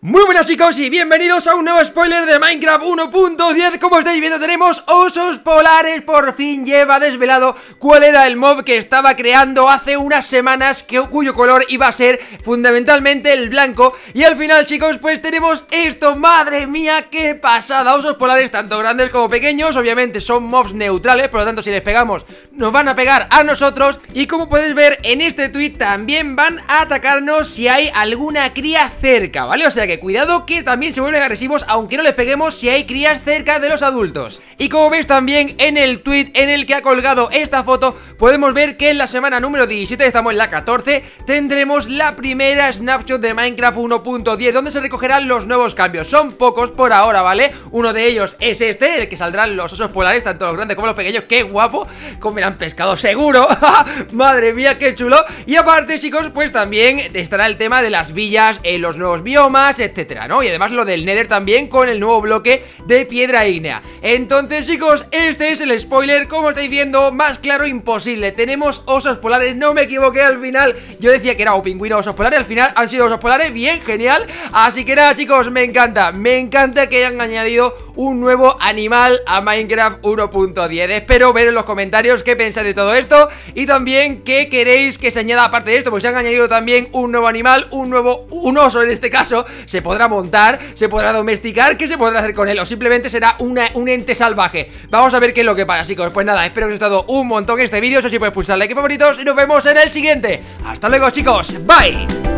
Muy buenas chicos y bienvenidos a un nuevo spoiler de Minecraft 1.10. Como estáis viendo tenemos osos polares. Por fin lleva desvelado cuál era el mob que estaba creando hace unas semanas, cuyo color iba a ser fundamentalmente el blanco. Y al final chicos pues tenemos esto. Madre mía, qué pasada. Osos polares tanto grandes como pequeños. Obviamente son mobs neutrales, por lo tanto si les pegamos nos van a pegar a nosotros. Y como podéis ver en este tweet también van a atacarnos si hay alguna cría cerca, ¿vale? O sea que cuidado que también se vuelven agresivos aunque no les peguemos si hay crías cerca de los adultos. Y como veis también en el tweet en el que ha colgado esta foto, podemos ver que en la semana número 17, estamos en la 14, tendremos la primera snapshot de Minecraft 1.10 donde se recogerán los nuevos cambios. Son pocos por ahora, ¿vale? Uno de ellos es este, el que saldrán los osos polares, tanto los grandes como los pequeños. ¡Qué guapo! Comerán pescado seguro. Madre mía, qué chulo. Y aparte chicos, pues también estará el tema de las villas, los nuevos biomas, etcétera, ¿no? Y además lo del Nether también con el nuevo bloque de piedra ígnea. Entonces chicos, este es el spoiler, como estáis viendo, más claro imposible. Tenemos osos polares, no me equivoqué al final. Yo decía que era un pingüino osos polares, al final han sido osos polares, bien, genial. Así que nada chicos, me encanta que hayan añadido un nuevo animal a Minecraft 1.10. Espero ver en los comentarios qué pensáis de todo esto y también qué queréis que se añada aparte de esto, pues se han añadido también un nuevo animal, un oso en este caso. Se podrá montar, se podrá domesticar, ¿qué se podrá hacer con él? O simplemente será un ente salvaje. Vamos a ver qué es lo que pasa chicos. Pues nada, espero que os haya gustado un montón este vídeo. Eso sí, podéis pulsar like y favoritos y nos vemos en el siguiente. Hasta luego chicos, bye.